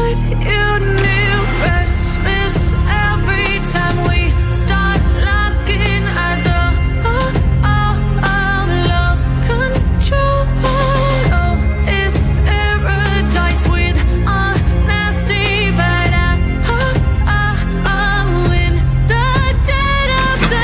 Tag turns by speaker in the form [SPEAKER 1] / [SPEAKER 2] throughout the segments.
[SPEAKER 1] what you knew. Restless every time we start locking eyes. Lost control. Oh, it's paradise with honesty, but I'm in the dead of the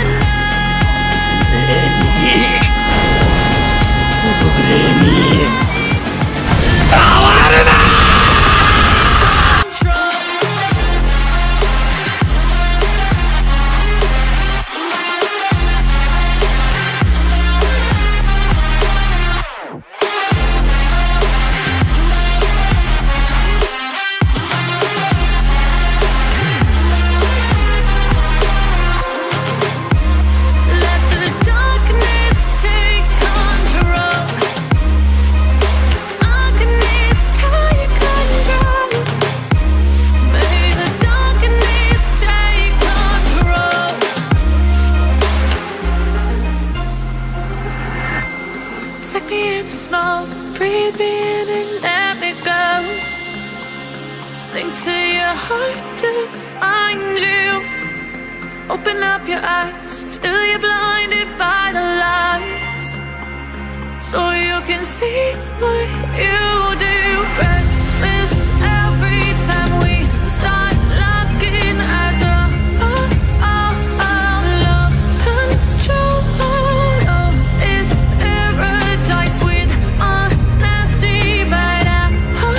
[SPEAKER 1] smoke, breathe me in and let me go. Sink to your heart to find you. Open up your eyes till you're blinded by the lies, so you can see what you do. Restless every time we start locking eyes. Lost control. Oh, it's paradise with honesty, but I'm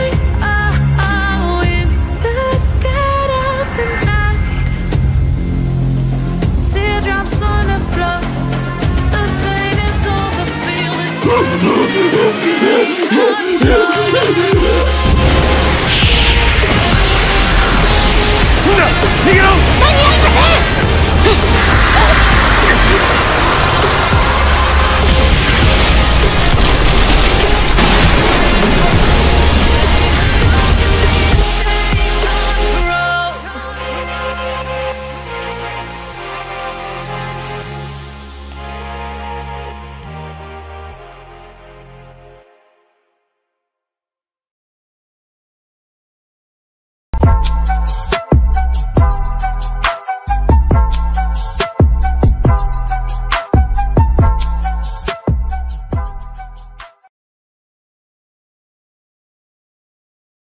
[SPEAKER 1] in the dead of the night. Teardrops on the floor. The pain is over. Feel it. Control.